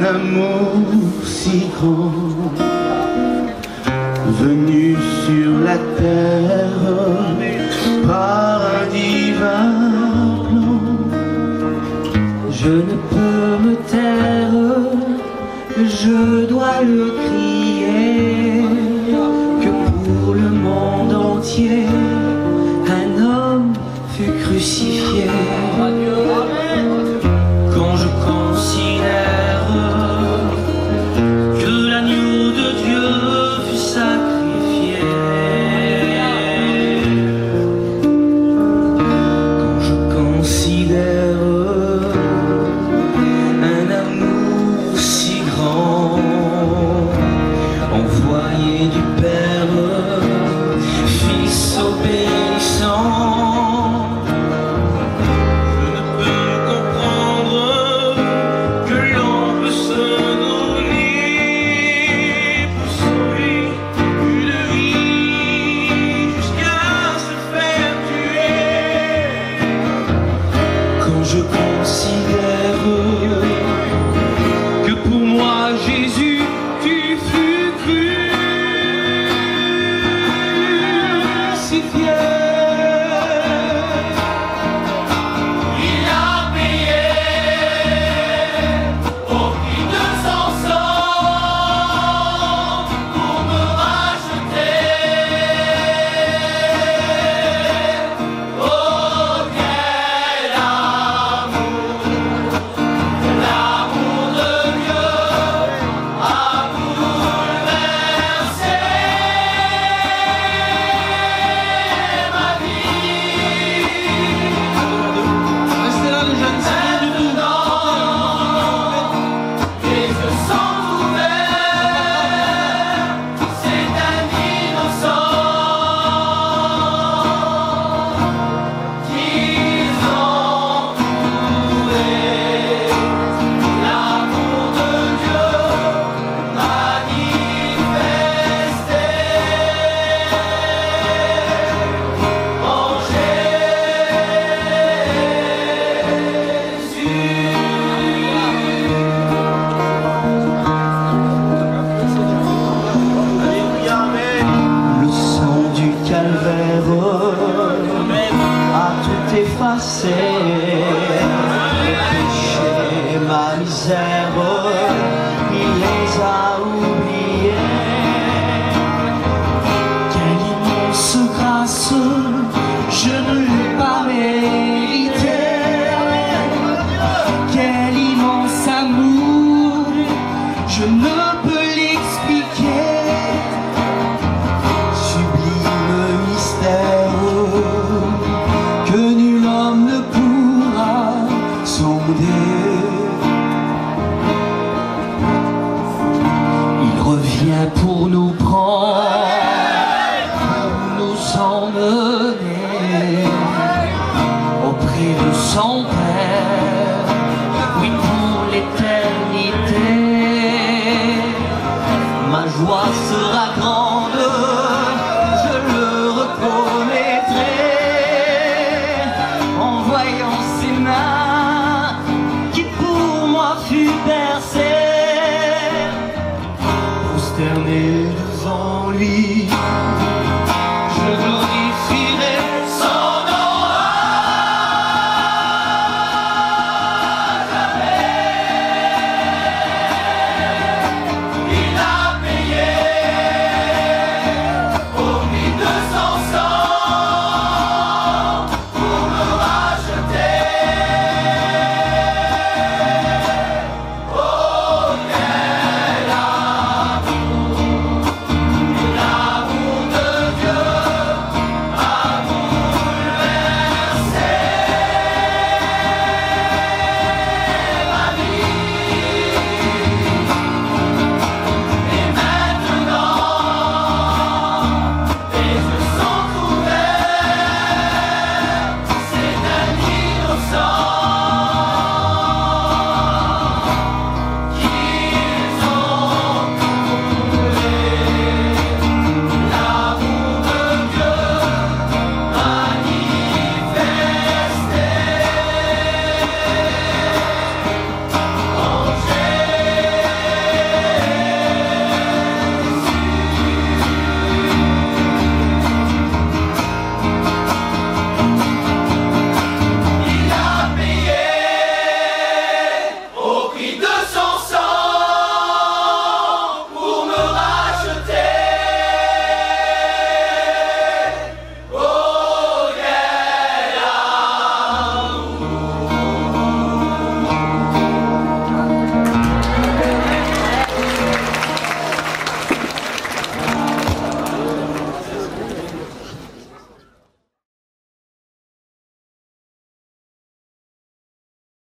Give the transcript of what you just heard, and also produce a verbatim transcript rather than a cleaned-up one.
amour si grand, venu sur la terre par un divin plan. Je ne peux me taire, je dois le crier, que pour le monde entier un homme fut crucifié. Quand je considère que l'agneau de Dieu fut sacrifié, quand je considère un amour si grand, envoyé du Père, Fils obéissant, je considère que pour moi Jésus tu fus crucifié. Il a payé au prix de son sang pour me racheter. Oh, quel amour! L'amour de Dieu a bouleversé ma vie. Restez là les jeunes, c'est rien du tout. Les yeux sont ouverts, c'est un innocent qu'ils ont trouvé. L'amour de Dieu manifesté en Le sang du calvaire a tout effacé, péché, ma misère, il les a oubliés. Quelle immense grâce, je ne l'ai pas mérité. Quel immense amour, je ne peux l'expliquer. Sublime mystère que nul homme ne pourra sonder. Il revient pour nous prendre, pour nous emmener auprès de son Père, oui, pour l'éternité. Ma joie sera grande, je le reconnaîtrai en voyant ses mains qui pour moi fut percée. Prosterné devant lui,